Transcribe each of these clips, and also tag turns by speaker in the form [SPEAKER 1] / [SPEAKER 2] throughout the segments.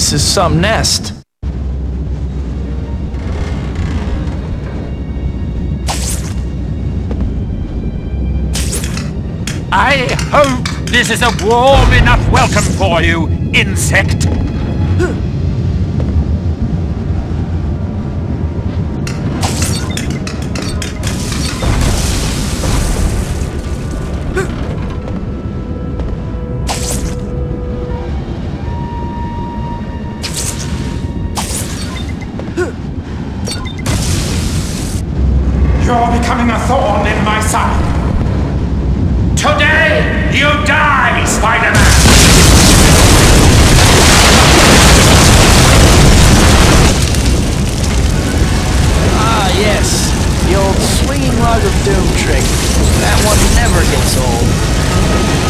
[SPEAKER 1] This is some nest.
[SPEAKER 2] I hope this is a warm enough welcome for you, insect. You're becoming a thorn in my side. Today, you die, Spider-Man!
[SPEAKER 1] Ah, yes. The old swinging log of doom trick. That one never gets old.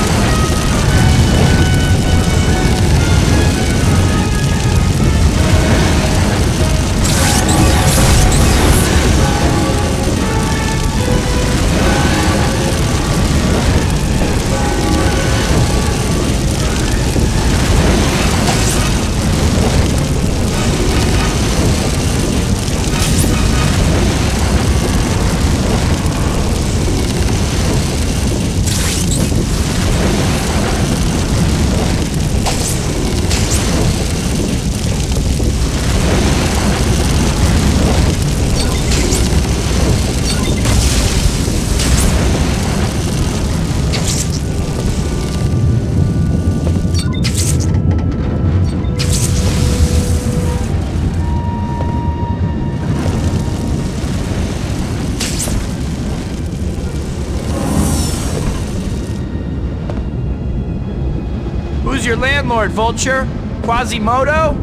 [SPEAKER 1] Who's your landlord, Vulture? Quasimodo?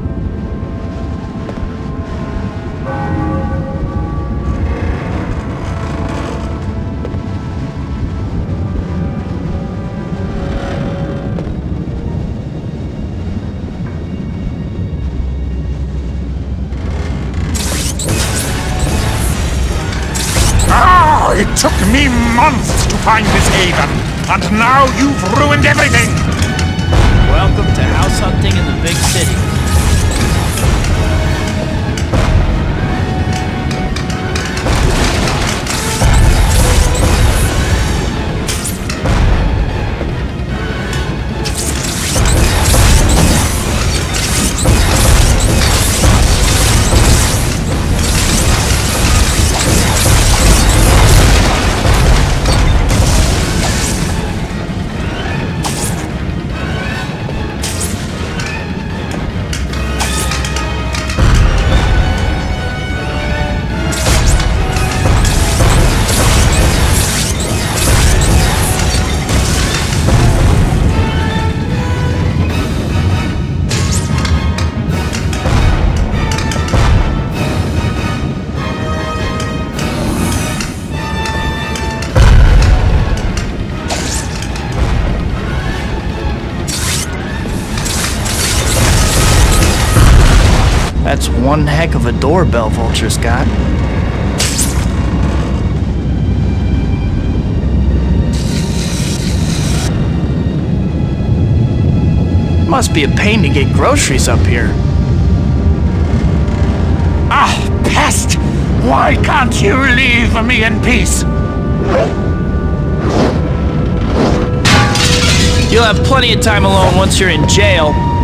[SPEAKER 2] Ah, it took me months to find this haven, and now you've ruined everything!
[SPEAKER 1] Welcome to house hunting in the big city. That's one heck of a doorbell Vulture's got. Must be a pain to get groceries up here.
[SPEAKER 2] Ah, pest! Why can't you leave me in peace?
[SPEAKER 1] You'll have plenty of time alone once you're in jail.